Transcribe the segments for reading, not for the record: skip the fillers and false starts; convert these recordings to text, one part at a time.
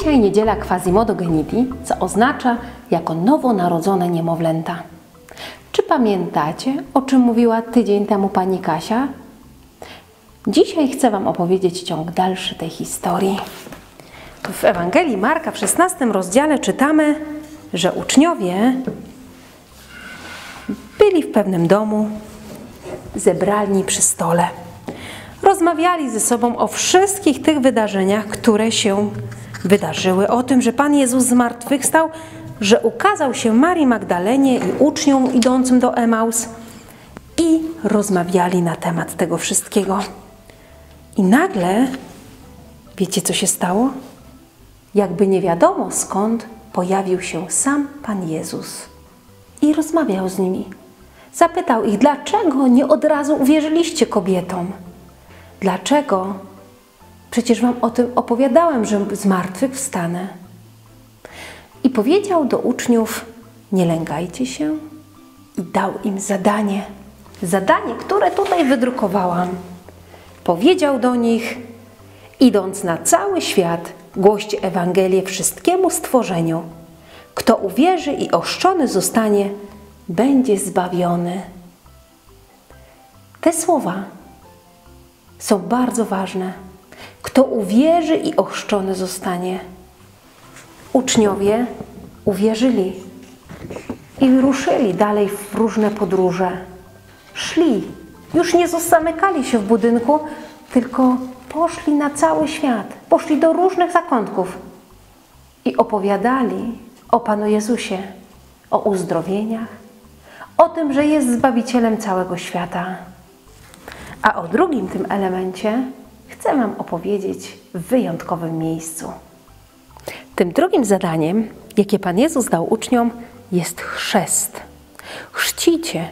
Dzisiaj niedziela Quasimodo Geniti, co oznacza jako nowonarodzone niemowlęta. Czy pamiętacie, o czym mówiła tydzień temu pani Kasia? Dzisiaj chcę Wam opowiedzieć ciąg dalszy tej historii. W Ewangelii Marka w 16 rozdziale czytamy, że uczniowie byli w pewnym domu, zebrani przy stole. Rozmawiali ze sobą o wszystkich tych wydarzeniach, które się wydarzyły. O tym, że Pan Jezus zmartwychwstał, że ukazał się Marii Magdalenie i uczniom idącym do Emaus i rozmawiali na temat tego wszystkiego. I nagle, wiecie co się stało? Jakby nie wiadomo skąd pojawił się sam Pan Jezus i rozmawiał z nimi. Zapytał ich, dlaczego nie od razu uwierzyliście kobietom? Dlaczego? Przecież Wam o tym opowiadałem, że zmartwychwstanę. I powiedział do uczniów, nie lękajcie się, i dał im zadanie. Zadanie, które tutaj wydrukowałam. Powiedział do nich, idąc na cały świat, głoście Ewangelię wszystkiemu stworzeniu. Kto uwierzy i ochrzczony zostanie, będzie zbawiony. Te słowa są bardzo ważne. Kto uwierzy i ochrzczony zostanie. Uczniowie uwierzyli i ruszyli dalej w różne podróże. Szli. Już nie zamykali się w budynku, tylko poszli na cały świat. Poszli do różnych zakątków i opowiadali o Panu Jezusie, o uzdrowieniach, o tym, że jest Zbawicielem całego świata. A o drugim tym elemencie chcę Wam opowiedzieć w wyjątkowym miejscu. Tym drugim zadaniem, jakie Pan Jezus dał uczniom, jest chrzest. Chrzcicie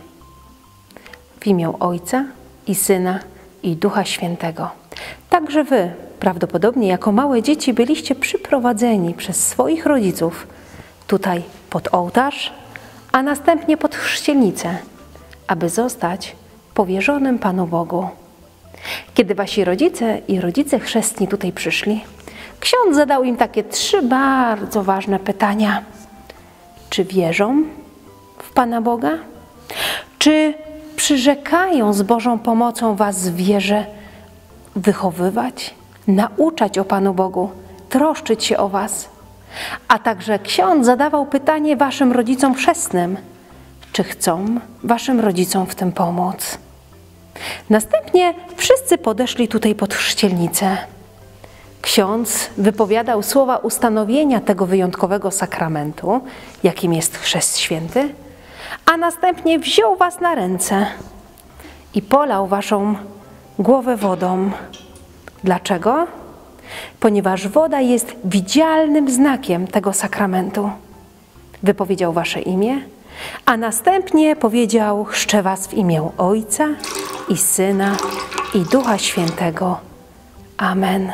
w imię Ojca i Syna i Ducha Świętego. Także Wy, prawdopodobnie jako małe dzieci, byliście przyprowadzeni przez swoich rodziców tutaj pod ołtarz, a następnie pod chrzcielnicę, aby zostać powierzonym Panu Bogu. Kiedy Wasi rodzice i rodzice chrzestni tutaj przyszli, ksiądz zadał im takie 3 bardzo ważne pytania. Czy wierzą w Pana Boga? Czy przyrzekają z Bożą pomocą Was w wierze wychowywać, nauczać o Panu Bogu, troszczyć się o Was? A także ksiądz zadawał pytanie Waszym rodzicom chrzestnym. Czy chcą Waszym rodzicom w tym pomóc? Następnie wszyscy podeszli tutaj pod chrzcielnicę. Ksiądz wypowiadał słowa ustanowienia tego wyjątkowego sakramentu, jakim jest Chrzest Święty, a następnie wziął Was na ręce i polał Waszą głowę wodą. Dlaczego? Ponieważ woda jest widzialnym znakiem tego sakramentu. Wypowiedział Wasze imię, a następnie powiedział, chrzczę Was w imię Ojca i Syna i Ducha Świętego. Amen.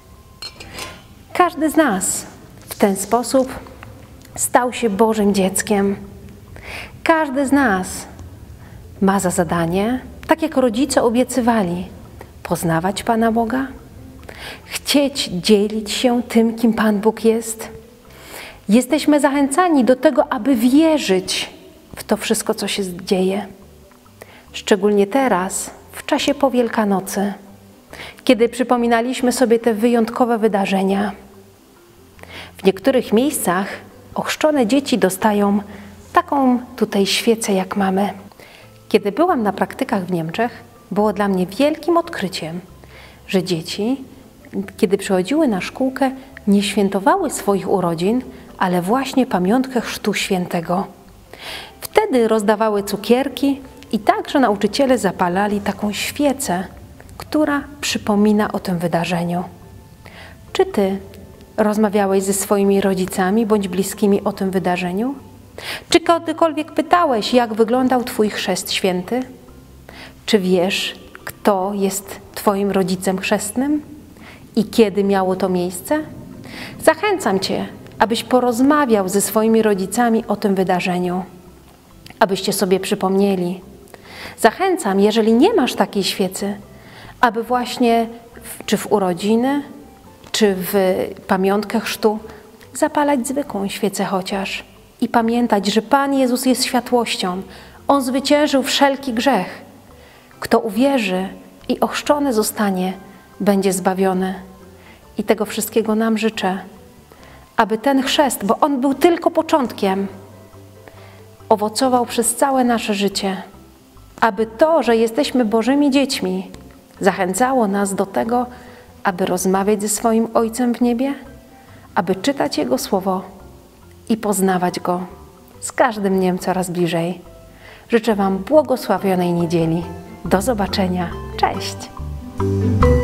Każdy z nas w ten sposób stał się Bożym dzieckiem. Każdy z nas ma za zadanie, tak jak rodzice obiecywali, poznawać Pana Boga, chcieć dzielić się tym, kim Pan Bóg jest. Jesteśmy zachęcani do tego, aby wierzyć w to wszystko, co się dzieje. Szczególnie teraz, w czasie po Wielkanocy, kiedy przypominaliśmy sobie te wyjątkowe wydarzenia. W niektórych miejscach ochrzczone dzieci dostają taką tutaj świecę, jak mamy. Kiedy byłam na praktykach w Niemczech, było dla mnie wielkim odkryciem, że dzieci, kiedy przychodziły na szkółkę, nie świętowały swoich urodzin, ale właśnie pamiątkę Chrztu Świętego. Wtedy rozdawały cukierki i także nauczyciele zapalali taką świecę, która przypomina o tym wydarzeniu. Czy Ty rozmawiałeś ze swoimi rodzicami bądź bliskimi o tym wydarzeniu? Czy kiedykolwiek pytałeś, jak wyglądał Twój chrzest święty? Czy wiesz, kto jest Twoim rodzicem chrzestnym i kiedy miało to miejsce? Zachęcam Cię, abyś porozmawiał ze swoimi rodzicami o tym wydarzeniu, abyście sobie przypomnieli. Zachęcam, jeżeli nie masz takiej świecy, aby właśnie czy w urodziny, czy w pamiątkę chrztu zapalać zwykłą świecę chociaż i pamiętać, że Pan Jezus jest światłością. On zwyciężył wszelki grzech. Kto uwierzy i ochrzczony zostanie, będzie zbawiony. I tego wszystkiego nam życzę, aby ten chrzest, bo on był tylko początkiem, owocował przez całe nasze życie. Aby to, że jesteśmy Bożymi dziećmi, zachęcało nas do tego, aby rozmawiać ze swoim Ojcem w niebie, aby czytać Jego Słowo i poznawać Go z każdym dniem coraz bliżej. Życzę Wam błogosławionej niedzieli. Do zobaczenia. Cześć!